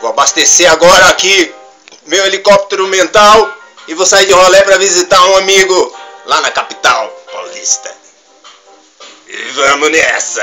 Vou abastecer agora aqui meu helicóptero mental e vou sair de rolê para visitar um amigo lá na capital paulista. E vamos nessa!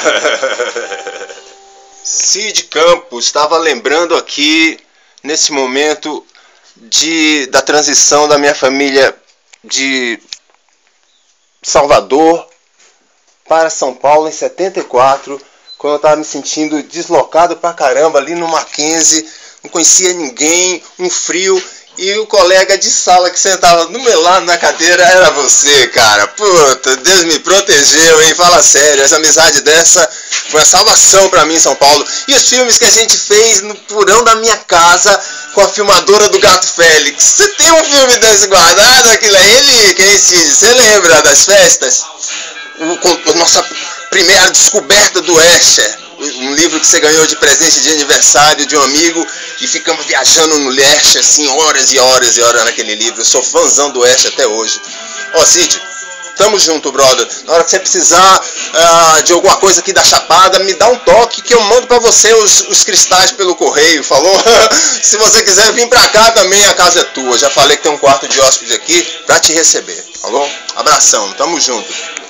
Cid Campos estava lembrando aqui, nesse momento, da transição da minha família de Salvador para São Paulo em 74, quando eu estava me sentindo deslocado pra caramba ali no Mackenzie, não conhecia ninguém, um frio, e o colega de sala que sentava do meu lado na cadeira era você, cara. Puta, Deus me protegeu, hein? Fala sério, essa amizade dessa foi a salvação pra mim em São Paulo. E os filmes que a gente fez no porão da minha casa com a filmadora do Gato Félix. Você tem um filme desse guardado? Aquilo é ele, quem Cid? Você lembra das festas? A nossa primeira descoberta do Escher, um livro que você ganhou de presente de aniversário de um amigo, e ficamos viajando no Escher assim, horas e horas e horas naquele livro. Eu sou fãzão do Escher até hoje. Ó, Cid, tamo junto, brother. Na hora que você precisar de alguma coisa aqui da Chapada, me dá um toque que eu mando pra você os cristais pelo correio, falou? Se você quiser vir pra cá também, a casa é tua. Já falei que tem um quarto de hóspede aqui pra te receber, falou? Abração, tamo junto.